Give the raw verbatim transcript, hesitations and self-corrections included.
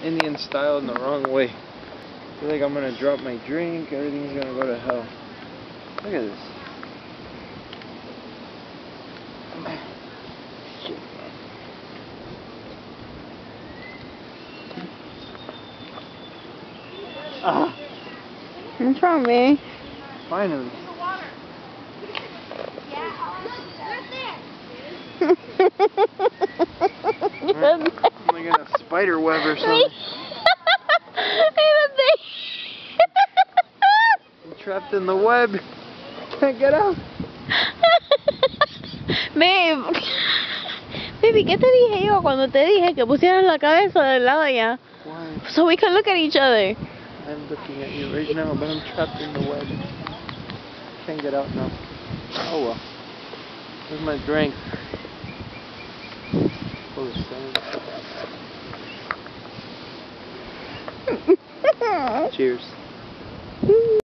Indian style in the wrong way. I feel like I'm gonna drop my drink, everything's gonna go to hell. Look at this. Shit, man. Ah. What's wrong, man? Finally. Am I gonna spider web or something? I'm trapped in the web. Can't get out. Babe. Baby, ¿qué te dije yo cuando te dije que pusieras la cabeza del lado allá? Why? So we can look at each other. I'm looking at you right now, but I'm trapped in the web. Can't get out now. Oh well. Where's my drink? Oh, the sun. Cheers.